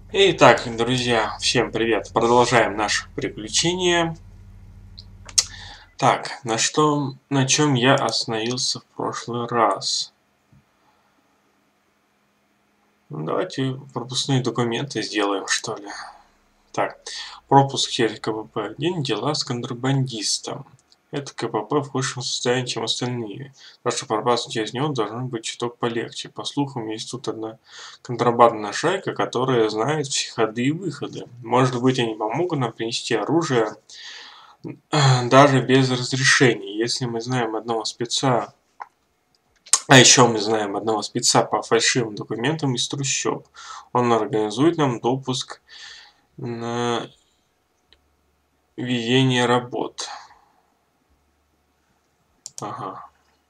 Итак, друзья, всем привет. Продолжаем наше приключение. Так, на чем я остановился в прошлый раз? Ну, давайте пропускные документы сделаем, что ли. Так, пропуск через КПП-1, дела с контрабандистом. Это КПП в худшем состоянии, чем остальные. Так что пробраться через него должно быть чуток полегче. По слухам, есть тут одна контрабандная шайка, которая знает все ходы и выходы. Может быть, они помогут нам принести оружие даже без разрешения. Если мы знаем одного спеца, а еще мы знаем одного спеца по фальшивым документам из трущоб, он организует нам допуск на ведение работ. Ага.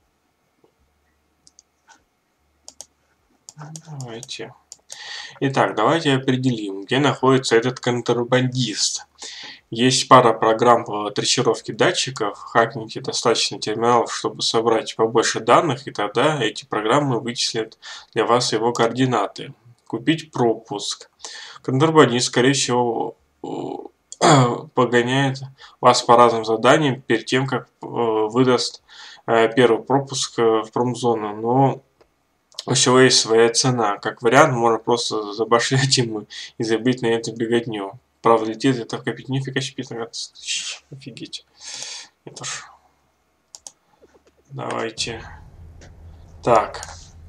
Давайте. Итак, давайте определим, где находится этот контрабандист. Есть пара программ по трассировке датчиков. Хакните достаточно терминалов, чтобы собрать побольше данных, и тогда эти программы вычислят для вас его координаты. Купить пропуск. Контрабандист, скорее всего, погоняет вас по разным заданиям перед тем, как выдаст первый пропуск в промзону. Но у всего есть своя цена. Как вариант, можно просто забашлять ему и забить на эту беготню. Правда, летит это в копить. Нифига себе, 15 тысяч. Офигеть. Это ж... Давайте. Так.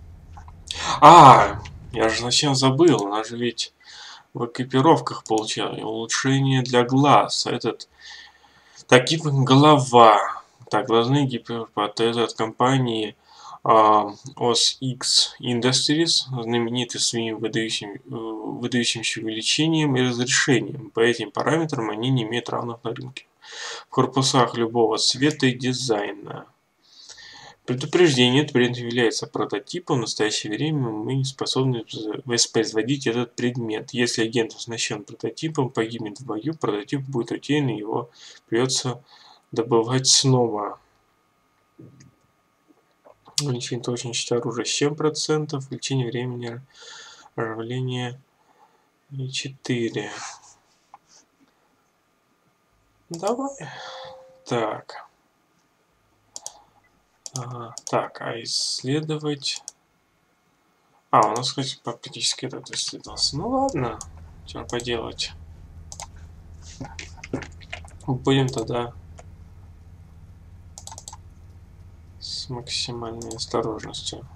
Я же совсем забыл. У нас же ведь в экипировках получилось улучшение для глаз. Этот... Такие голова. Так, глазные гиперпротезы от компании OSX Industries, знамениты своим выдающимся увеличением и разрешением. По этим параметрам они не имеют равных на рынке. В корпусах любого цвета и дизайна. Предупреждение: этот предмет является прототипом. В настоящее время мы не способны воспроизводить этот предмет. Если агент оснащен прототипом, погибнет в бою, прототип будет утерян, и его придется добывать снова. Увеличение точности оружия 7%, увеличение времени оживления 4. Давай. Так. Так, а исследовать... у нас, кстати, практически это исследовался. Ну ладно, что поделать. Будем тогда с максимальной осторожностью.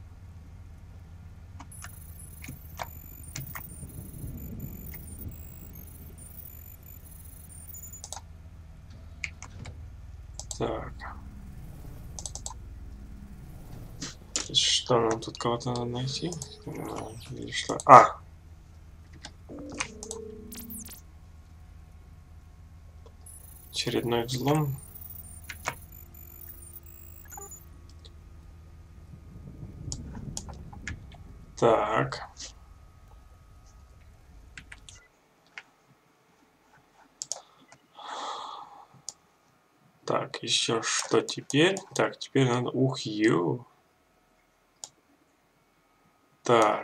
Так. Что нам тут кого-то надо найти? Или что? Очередной взлом. Так. Так, еще что теперь? Так, теперь надо... Ух, ё. Так.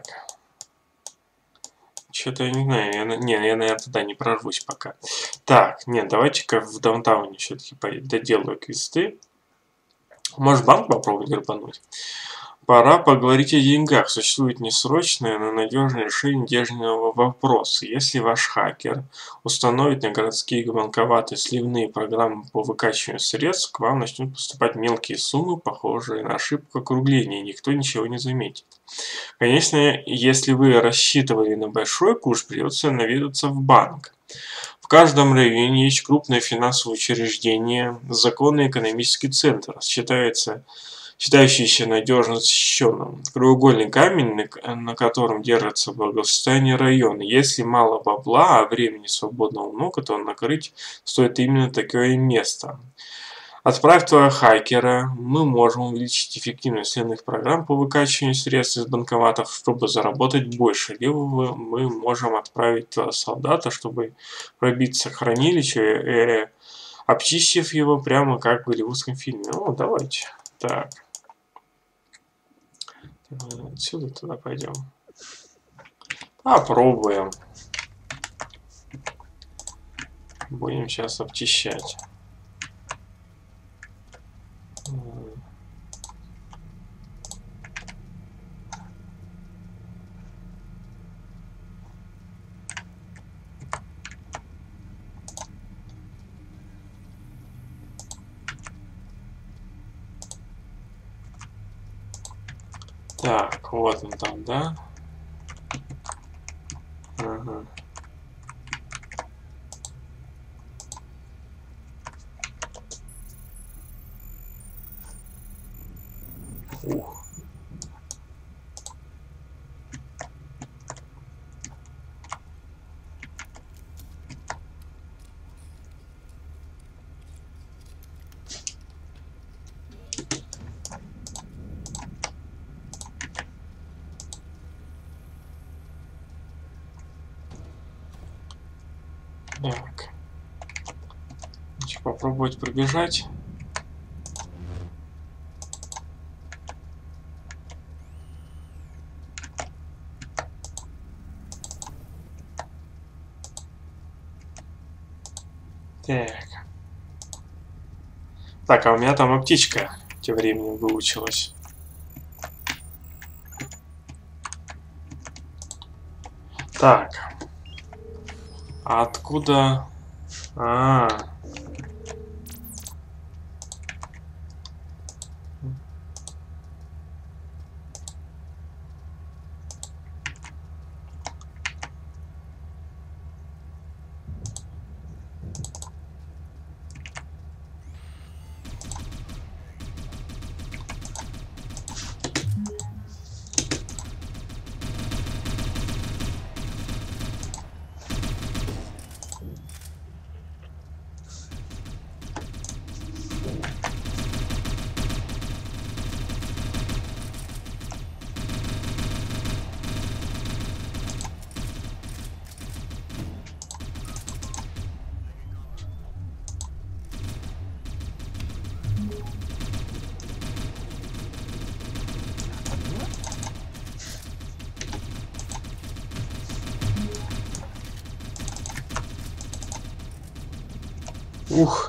Что-то я не знаю. Я, наверное, туда не прорвусь пока. Так, нет, давайте-ка в даунтауне все-таки доделаю квесты. Может, банк попробовать грабануть? Пора поговорить о деньгах. Существует несрочное, но надежное решение денежного вопроса. Если ваш хакер установит на городские банкоматы сливные программы по выкачиванию средств, к вам начнут поступать мелкие суммы, похожие на ошибку округления, и никто ничего не заметит. Конечно, если вы рассчитывали на большой куш, придется наведаться в банк. В каждом районе есть крупное финансовое учреждение, законный экономический центр, считающийся надежно защищенным. Краеугольный камень, на котором держится благосостояние района. Если мало бабла, а времени свободного много, то накрыть стоит именно такое место. Отправив туда хакера, мы можем увеличить эффективность сливных программ по выкачиванию средств из банкоматов, чтобы заработать больше. Либо мы можем отправить туда солдата, чтобы пробиться к хранилищу, обчистив его прямо как в голливудском фильме. Ну, давайте. Так. Отсюда туда пойдем. Попробуем. Будем сейчас обчищать. Так, вот он там, да? Ага. Ух. Так. Значит, попробовать пробежать. Так. Так, а у меня там и птичка тем временем выучилась. Так. А откуда... Ух.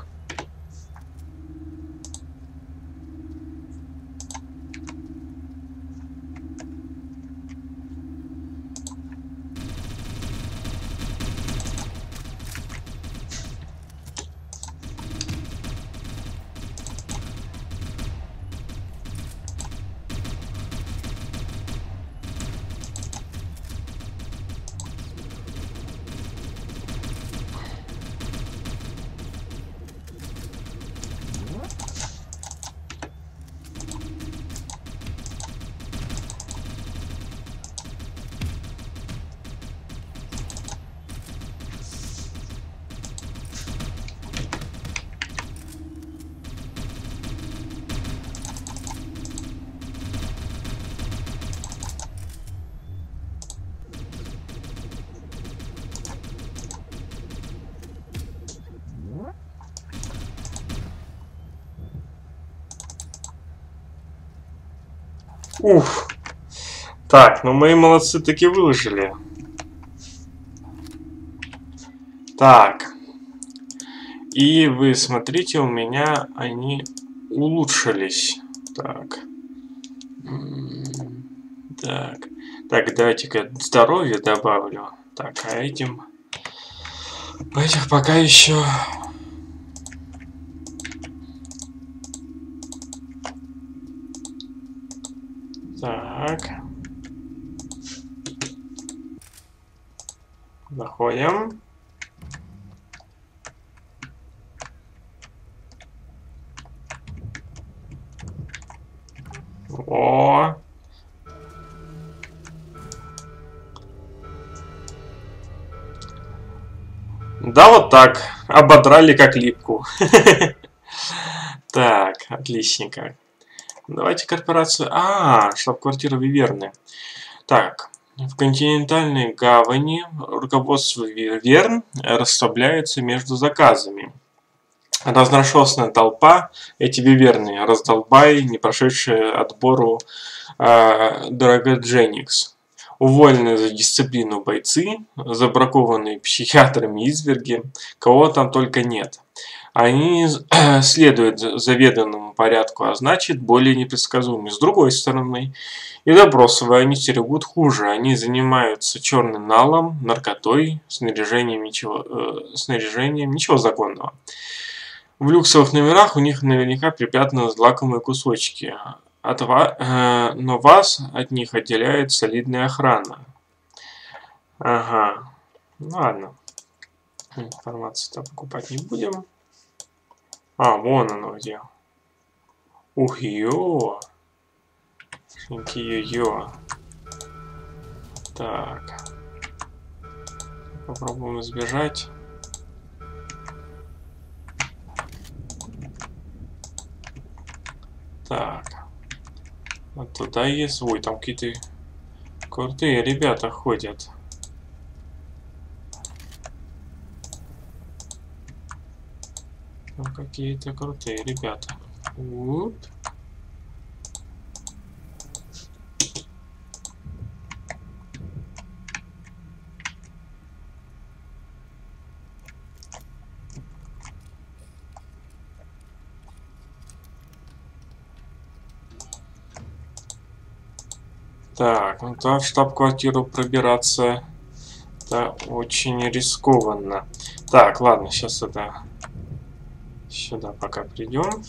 Уф. Так, ну мои молодцы таки выжили. Так. И вы смотрите, у меня они улучшились. Так. Так. Так, давайте-ка здоровье добавлю. Так, а этим... Этих пока еще... Так. Заходим. О. Да, вот так. Ободрали как липку. Так, отличненько. Давайте корпорацию... штаб-квартира Виверны. Так, в континентальной гавани руководство Виверн расслабляется между заказами. Разношерстная толпа, эти виверны, раздолбай, не прошедшие отбору Драгодженикс. уволенные за дисциплину бойцы, забракованные психиатрами изверги, кого там только нет. Они следуют заведенному порядку, а значит более непредсказуемы. С другой стороны, и допросовые они стерегут хуже. Они занимаются черным налом, наркотой, снаряжением, ничего законного. В люксовых номерах у них наверняка припрятаны лакомые кусочки. Но вас от них отделяет солидная охрана. Ага. Ну ладно. Информацию-то покупать не будем. А, вон оно где. Ух, ё. Ё. Так. Попробуем избежать. Так. Вот туда есть. Ой, там какие-то крутые ребята ходят. Там какие-то крутые ребята. Уп. Так, ну там в штаб-квартиру пробираться это очень рискованно. Так, ладно, сейчас это сюда пока придем.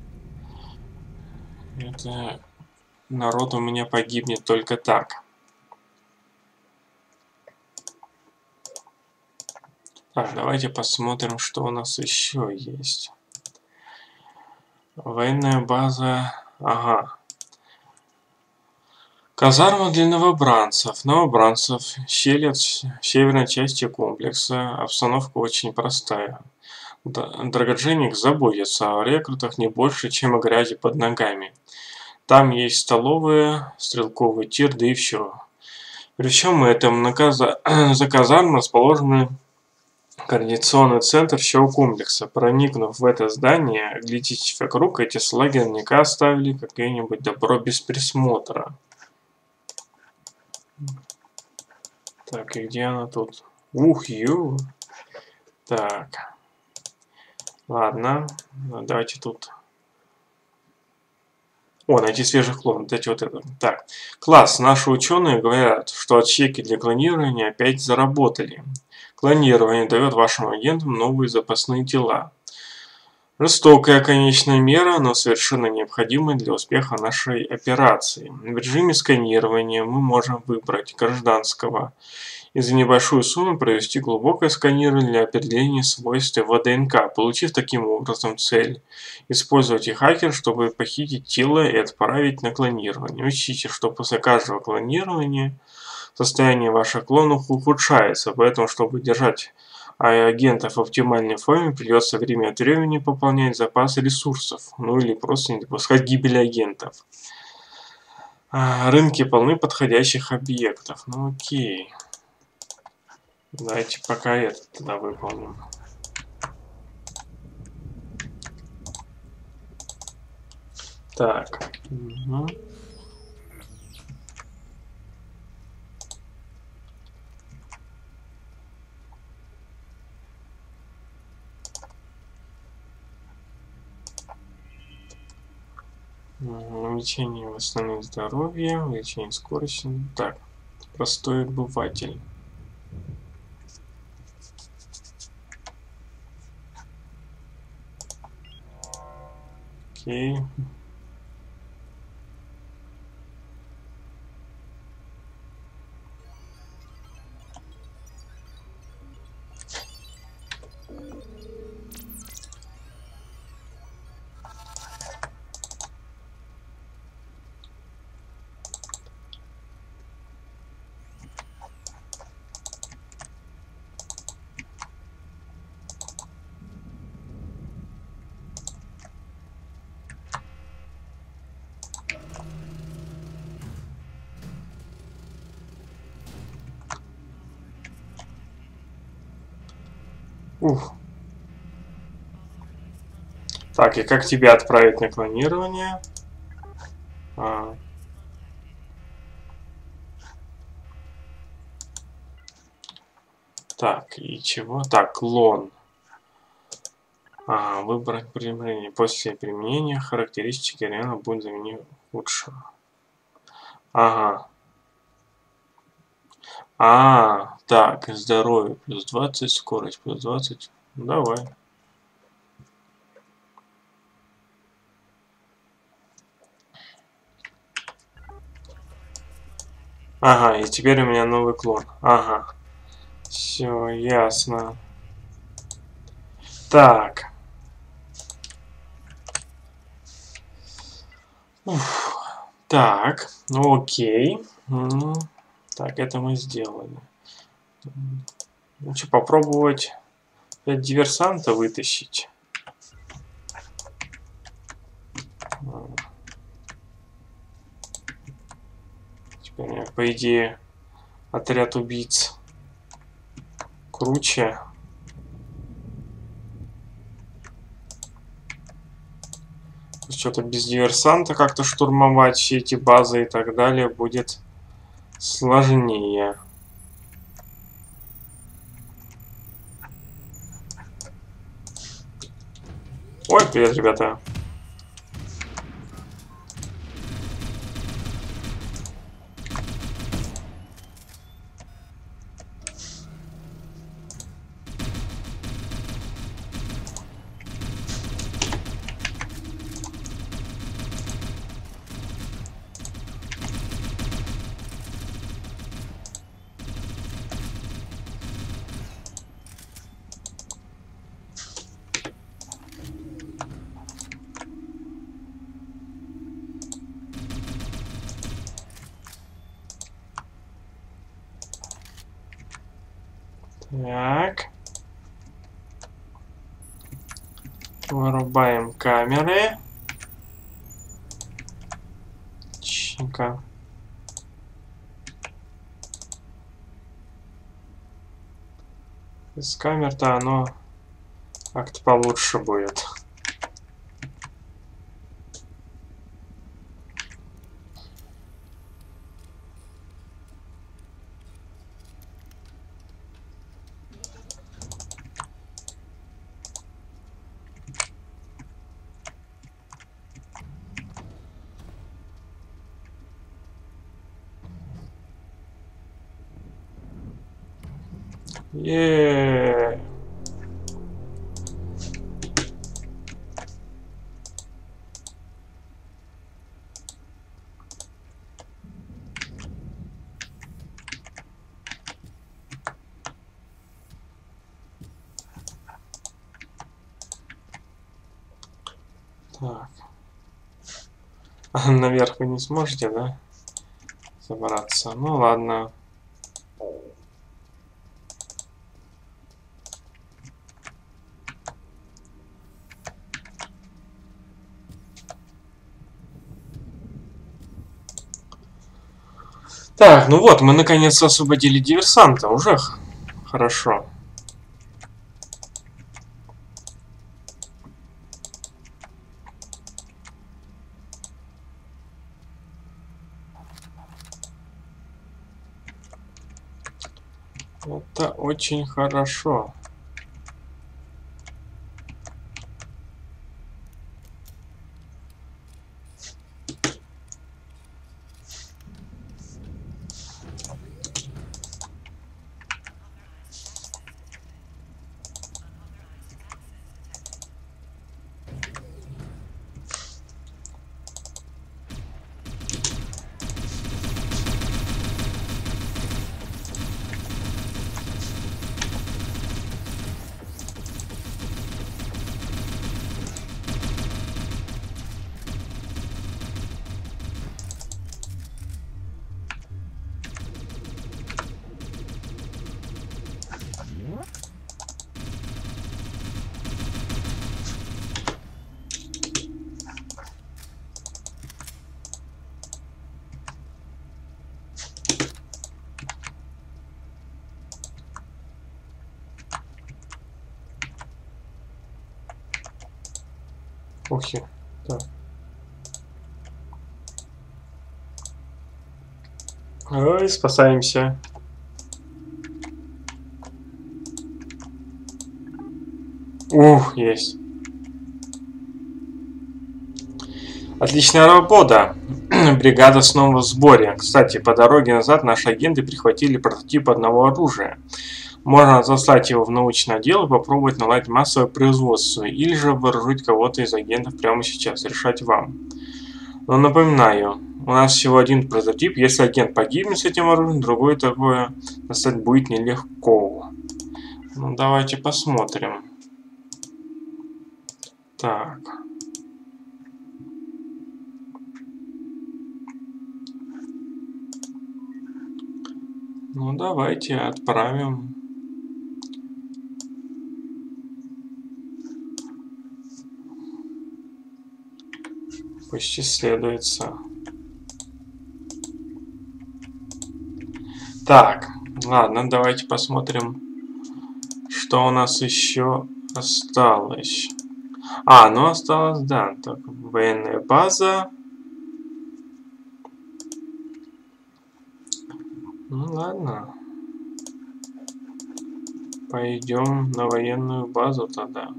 Это народ у меня погибнет только так. Так, давайте посмотрим, что у нас еще есть. Военная база. Ага. Казарма для новобранцев. Новобранцев селят в северной части комплекса. Обстановка очень простая. Драгодженник заботится о рекрутах не больше, чем о грязи под ногами. Там есть столовая, стрелковый тир, да и все. При всем этом за казармой расположены координационный центр всего комплекса. Проникнув в это здание, оглядитесь вокруг, эти салаги наверняка оставили какое-нибудь добро без присмотра. Так, и где она тут? Ух, ю. Так. Ладно. Давайте тут. О, найти свежих клонов. Дайте вот это. Так. Класс. Наши ученые говорят, что отсеки для клонирования опять заработали. Клонирование дает вашим агентам новые запасные тела. Жестокая конечная мера, но совершенно необходимая для успеха нашей операции. В режиме сканирования мы можем выбрать гражданского и за небольшую сумму провести глубокое сканирование для определения свойств его ДНК, получив таким образом цель. Используйте хакер, чтобы похитить тело и отправить на клонирование. Учтите, что после каждого клонирования состояние ваших клонов ухудшается, поэтому, чтобы держать агентов в оптимальной форме, придется время от времени пополнять запасы ресурсов, ну или просто не допускать гибели агентов. Рынки полны подходящих объектов. Ну окей. Давайте пока это тогда выполним. Так. Угу. Увеличение восстановления здоровья, увеличение скорости. Так, простой обыватель. Окей. Ух. Так, и как тебя отправить на клонирование? Так, и чего? Так, клон. Ага, выбрать применение. После применения характеристики реально будет заменить лучшего. Ага. Так, здоровье плюс 20, скорость плюс 20. Давай. Ага, и теперь у меня новый клон. Ага. Все, ясно. Так. Уф. Так, ну окей. Так, это мы сделали. Лучше попробовать диверсанта вытащить. Теперь, по идее, отряд убийц круче. Что-то без диверсанта как-то штурмовать все эти базы и так далее будет сложнее. Ой, привет, ребята. Так. Вырубаем камеры. Чика. Из камер-то оно как-то получше будет. Еее. Так. Наверх вы не сможете, да? Забраться. Ну ладно. Так, ну вот, мы наконец освободили диверсанта. Уже хорошо. Это очень хорошо. Ух ты. Так. Ой, спасаемся. Ух, есть. Отличная работа. Бригада снова в сборе. Кстати, по дороге назад наши агенты прихватили прототип одного оружия. Можно отослать его в научный отдел и попробовать наладить массовое производство, или же вооружить кого-то из агентов прямо сейчас. Решать вам. Но напоминаю, у нас всего один прототип. Если агент погибнет с этим оружием, другое такое достать будет нелегко. Ну, давайте посмотрим. Так. Ну, давайте отправим. Пусть исследуется. Так, ладно, давайте посмотрим, что у нас еще осталось. А, ну осталось, да, так, военная база. Ну ладно. Пойдем на военную базу тогда.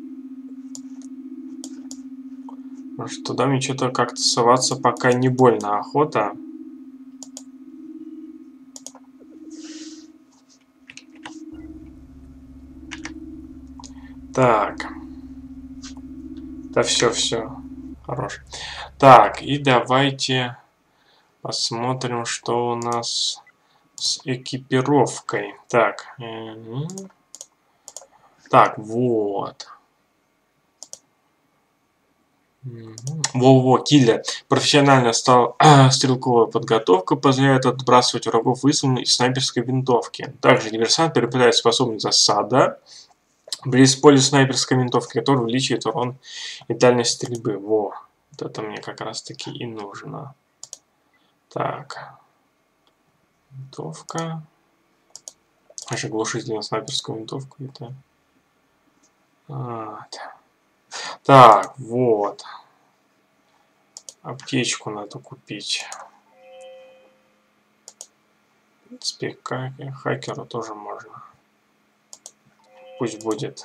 Может, туда мне что-то как-то соваться пока не больно охота. Так. Да все. Хорош. Так, и давайте посмотрим, что у нас с экипировкой. Так. Так, вот. Во-во, киллер. Профессиональная стрелковая подготовка позволяет отбрасывать врагов выстрелом из снайперской винтовки. Также диверсант приобретает способность засада при использовании снайперской винтовки, которая увеличивает урон и дальность стрельбы. Во, вот это мне как раз таки и нужно. Так. Винтовка. Аж глушитель на снайперскую винтовку. Это... Так, вот. Аптечку надо купить. В принципе, хакеру тоже можно. Пусть будет.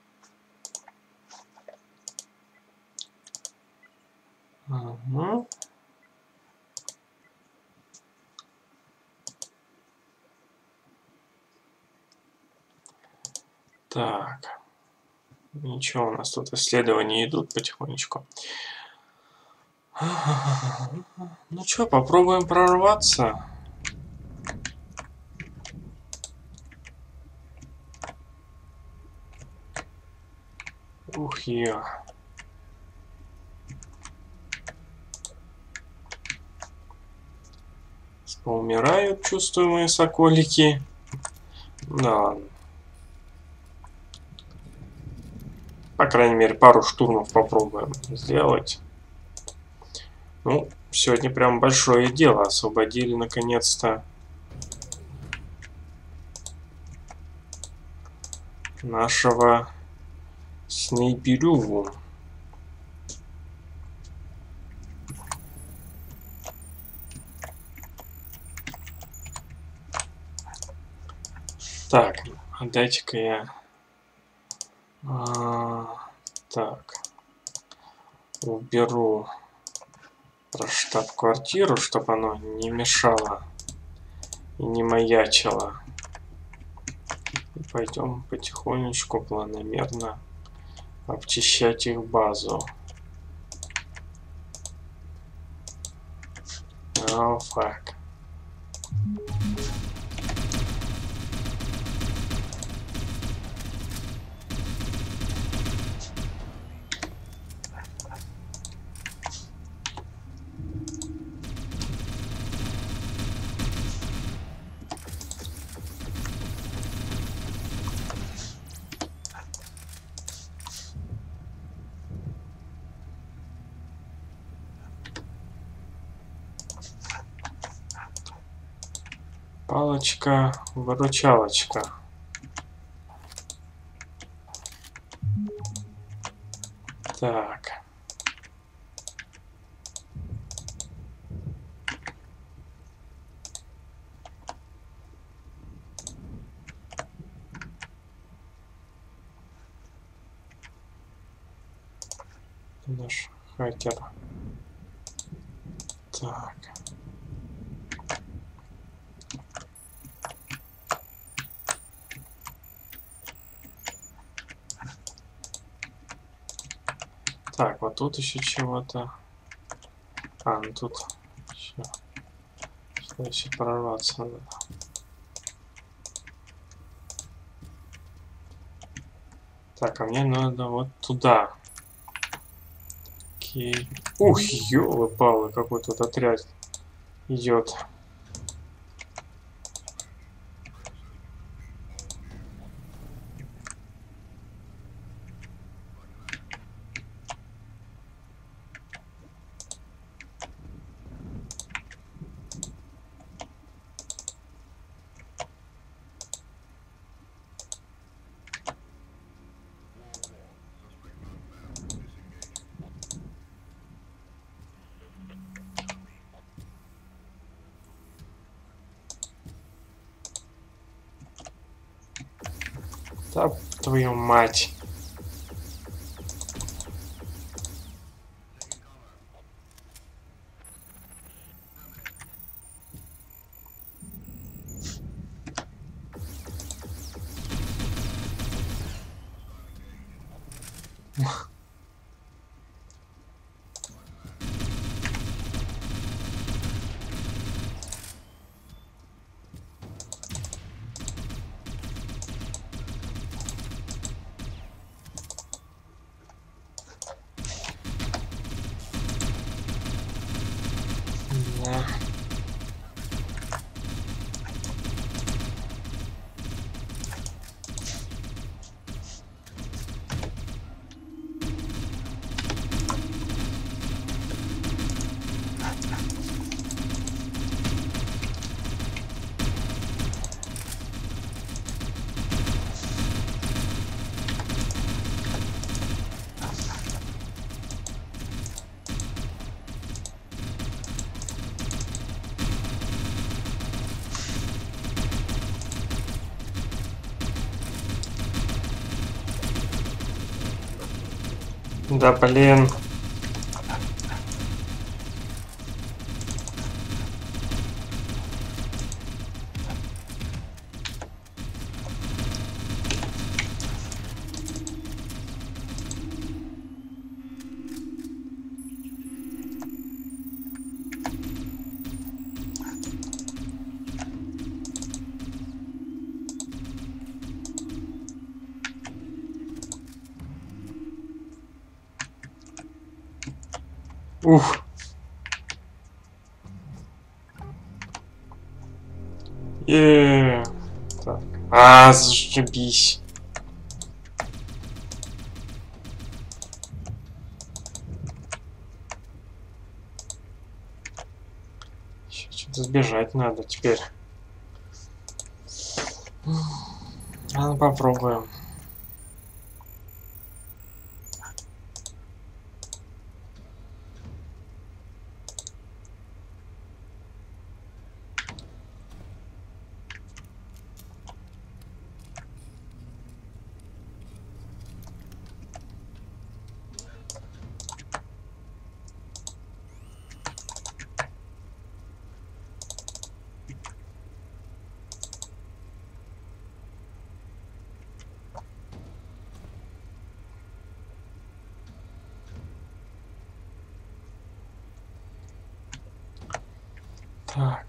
Угу. Так. Ничего, у нас тут исследования идут потихонечку. Ну что, попробуем прорваться. Ух, ё. Поумирают, чувствую, мои соколики. Да ладно. По крайней мере, пару штурмов попробуем сделать. Ну, сегодня прям большое дело. Освободили наконец-то нашего снайперюгу. Так, дайте-ка я... так. Уберу про штаб-квартиру, чтобы оно не мешало и не маячило. И пойдем потихонечку, планомерно обчищать их базу. О, фак. Палочка-выручалочка. Так. Наш хакер. Так. Так, вот тут еще чего-то. А, ну тут еще. Сюда еще прорваться надо. Так, а мне надо вот туда. Окей. Ух, ёлы-палы, какой тут отряд идет. Да, твою мать. Да. Да, блин. Ух. Так. А, зашибись. Еще что-то сбежать надо теперь. Ну, попробуем. Так.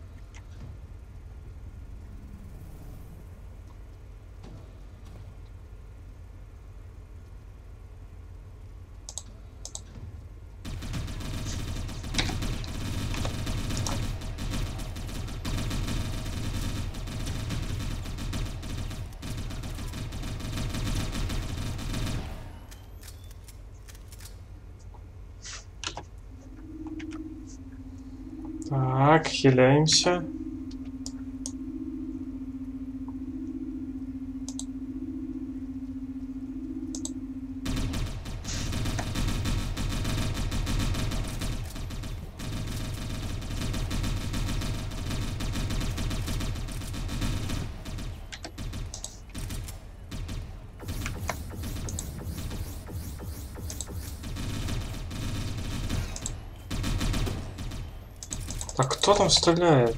Так, хиляемся. А кто там стреляет?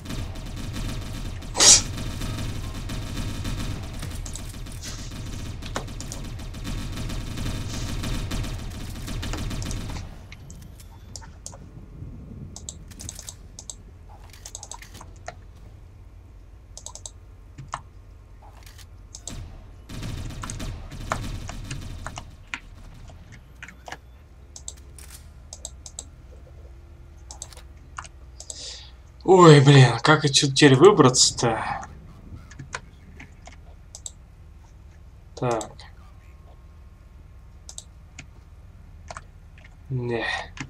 Ой, блин, как отсюда теперь выбраться-то? Так. Не.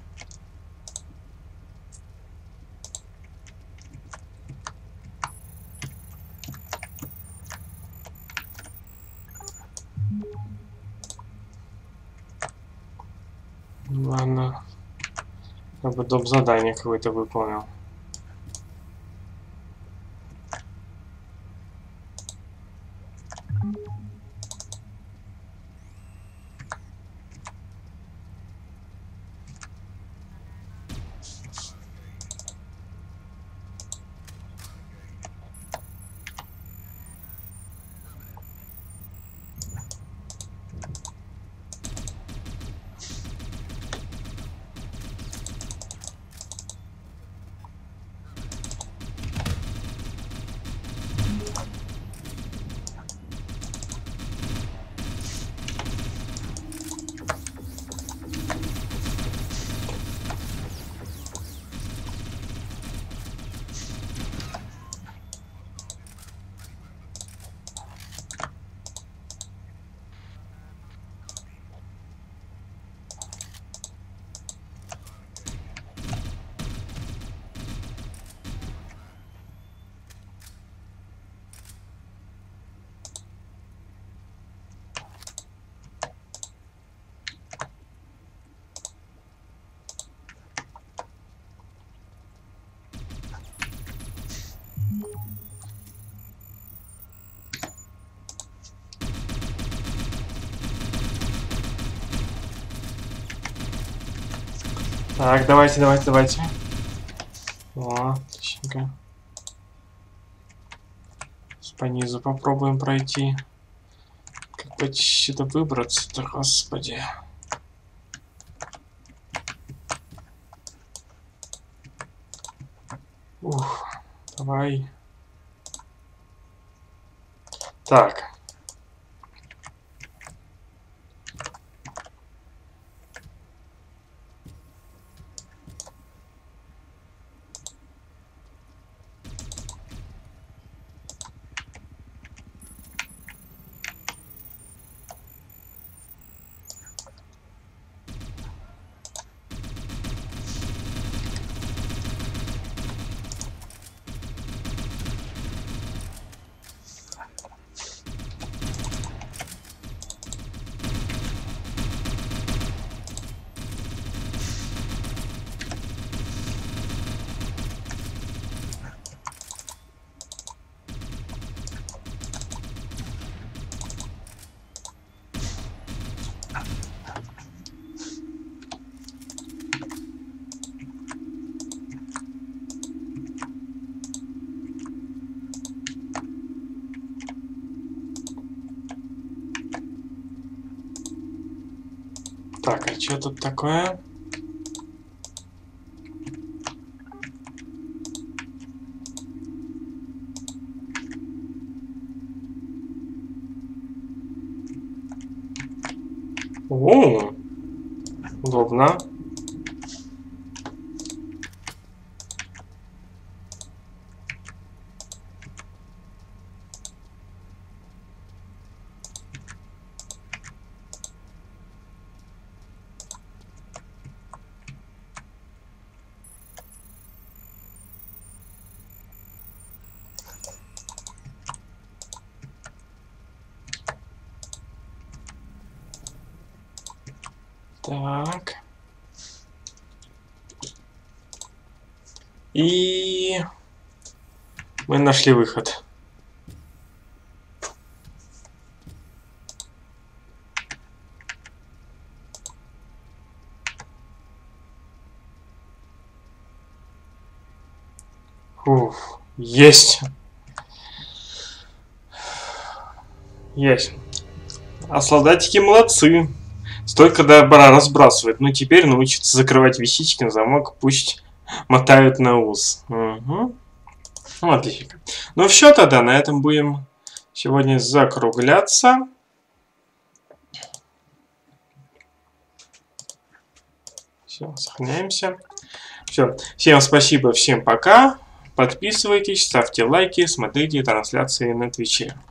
Ладно. Я бы доп. Задание какое-то выполнил. Так, давайте, давайте, давайте. О, отличненько. По низу попробуем пройти. Как бы отсюда выбраться-то, господи. Ух, давай. Так. Так, а что тут такое? О, удобно. Так. И мы нашли выход. Уф, есть. Есть. А солдатики молодцы. Столько добра разбрасывают. Ну, теперь научатся закрывать вещички на замок, пусть мотают на ус. Угу. Ну, отлично. Ну, все тогда, на этом будем сегодня закругляться. Все, сохраняемся. Все, всем спасибо, всем пока. Подписывайтесь, ставьте лайки, смотрите трансляции на Твиче.